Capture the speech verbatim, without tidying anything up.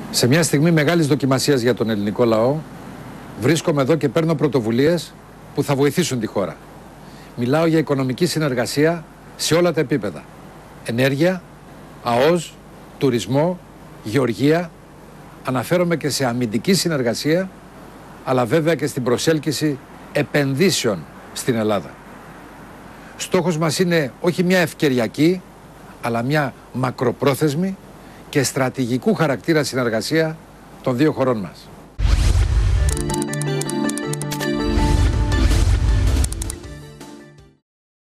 Σε μια στιγμή μεγάλης δοκιμασίας για τον ελληνικό λαό, βρίσκομαι εδώ και παίρνω πρωτοβουλίες που θα βοηθήσουν τη χώρα. Μιλάω για οικονομική συνεργασία σε όλα τα επίπεδα. Ενέργεια, ΑΟΣ, τουρισμό, γεωργία. Αναφέρομαι και σε αμυντική συνεργασία, αλλά βέβαια και στην προσέλκυση επενδύσεων στην Ελλάδα. Στόχος μας είναι όχι μια ευκαιριακή, αλλά μια μακροπρόθεσμη και στρατηγικού χαρακτήρα συνεργασία των δύο χωρών μας.